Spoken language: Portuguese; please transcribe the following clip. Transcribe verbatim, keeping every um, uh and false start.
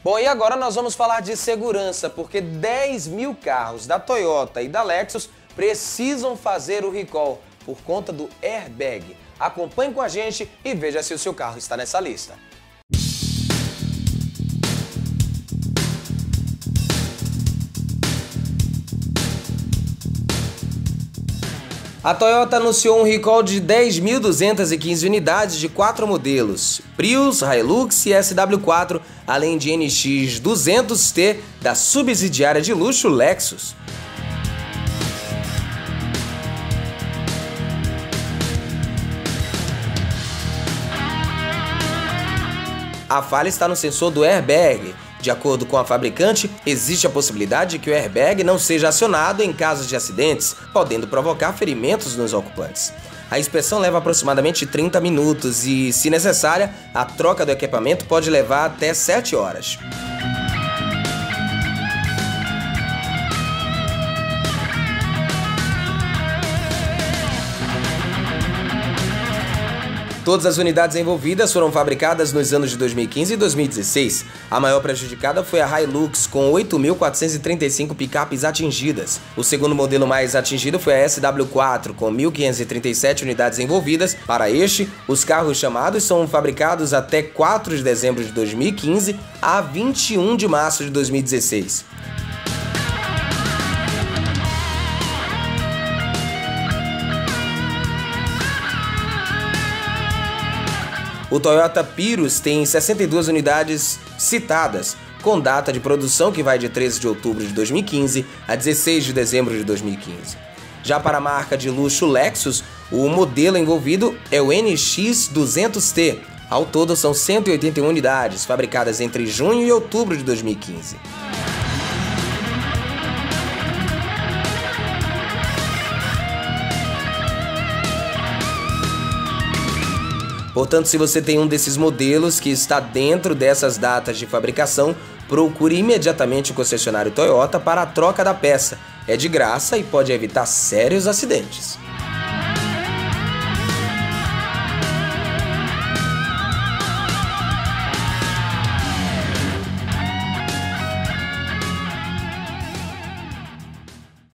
Bom, e agora nós vamos falar de segurança, porque dez mil carros da Toyota e da Lexus precisam fazer o recall por conta do airbag. Acompanhe com a gente e veja se o seu carro está nessa lista. A Toyota anunciou um recall de dez mil duzentas e quinze unidades de quatro modelos, Prius, Hilux e S W quatro, além de N X duzentos T da subsidiária de luxo Lexus. A falha está no sensor do airbag. De acordo com a fabricante, existe a possibilidade de que o airbag não seja acionado em casos de acidentes, podendo provocar ferimentos nos ocupantes. A inspeção leva aproximadamente trinta minutos e, se necessária, a troca do equipamento pode levar até sete horas. Todas as unidades envolvidas foram fabricadas nos anos de dois mil e quinze e dois mil e dezesseis. A maior prejudicada foi a Hilux, com oito mil quatrocentas e trinta e cinco picapes atingidas. O segundo modelo mais atingido foi a S W quatro, com mil quinhentas e trinta e sete unidades envolvidas. Para este, os carros chamados são fabricados até quatro de dezembro de dois mil e quinze a vinte e um de março de dois mil e dezesseis. O Toyota Prius tem sessenta e duas unidades citadas, com data de produção que vai de treze de outubro de dois mil e quinze a dezesseis de dezembro de dois mil e quinze. Já para a marca de luxo Lexus, o modelo envolvido é o N X duzentos T. Ao todo são cento e oitenta e uma unidades, fabricadas entre junho e outubro de dois mil e quinze. Portanto, se você tem um desses modelos que está dentro dessas datas de fabricação, procure imediatamente o concessionário Toyota para a troca da peça. É de graça e pode evitar sérios acidentes.